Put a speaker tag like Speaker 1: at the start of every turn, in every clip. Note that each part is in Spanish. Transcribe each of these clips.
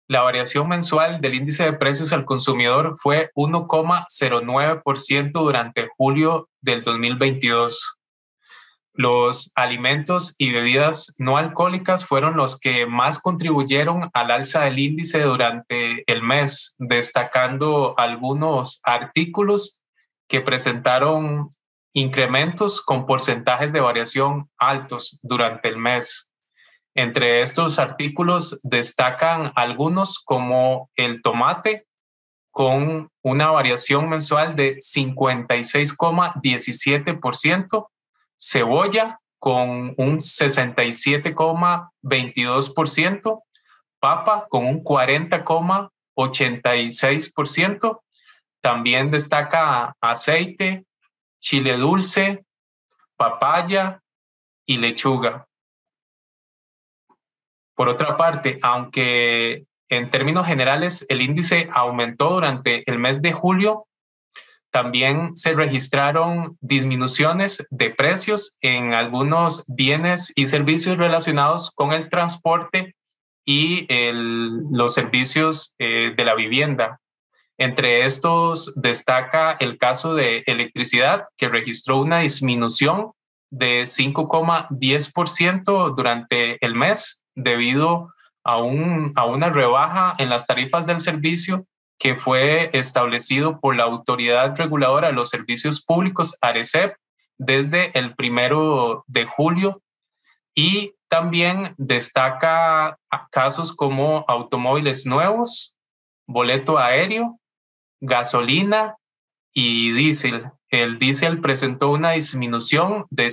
Speaker 1: La variación mensual del índice de precios al consumidor fue 1,09% durante julio del 2022. Los alimentos y bebidas no alcohólicas fueron los que más contribuyeron al alza del índice durante el mes, destacando algunos artículos que presentaron incrementos con porcentajes de variación altos durante el mes. Entre estos artículos destacan algunos como el tomate, con una variación mensual de 56,17%, cebolla con un 67,22%, papa con un 40,86%. También destaca aceite, chile dulce, papaya y lechuga. Por otra parte, aunque en términos generales el índice aumentó durante el mes de julio, también se registraron disminuciones de precios en algunos bienes y servicios relacionados con el transporte y los servicios de la vivienda. Entre estos destaca el caso de electricidad, que registró una disminución de 5,10% durante el mes debido a una rebaja en las tarifas del servicio que fue establecido por la Autoridad Reguladora de los Servicios Públicos, ARECEP, desde el 1 de julio. Y también destaca casos como automóviles nuevos, boleto aéreo, gasolina y diésel. El diésel presentó una disminución de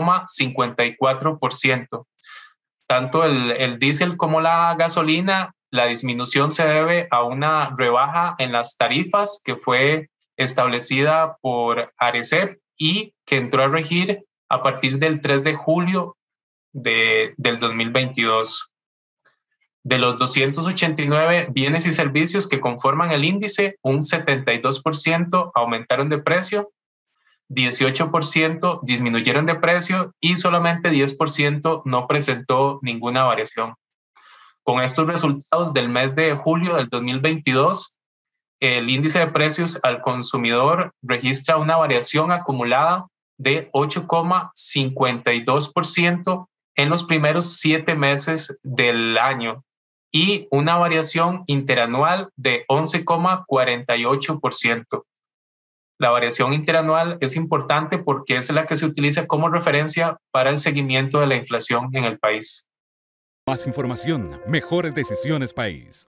Speaker 1: 6,54%. Tanto el diésel como la gasolina, la disminución se debe a una rebaja en las tarifas que fue establecida por ARECEP y que entró a regir a partir del 3 de julio del 2022. De los 289 bienes y servicios que conforman el índice, un 72% aumentaron de precio, 18% disminuyeron de precio y solamente 10% no presentó ninguna variación. Con estos resultados del mes de julio del 2022, el índice de precios al consumidor registra una variación acumulada de 8,52% en los primeros 7 meses del año y una variación interanual de 11,48%. La variación interanual es importante porque es la que se utiliza como referencia para el seguimiento de la inflación en el país.
Speaker 2: Más información, mejores decisiones país.